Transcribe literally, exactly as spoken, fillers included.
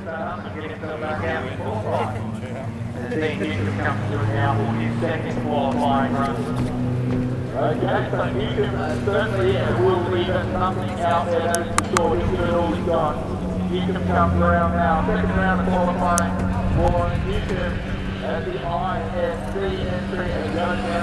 start and get himself back out in qualifying. And then Newcomb comes through now for his second qualifying run. Okay, so Newcomb uh, certainly yeah, will even something out there, that is for sure. He's given all he's got. Newcomb comes around now, second round of qualifying for Newcomb at the I S C entry, and goes now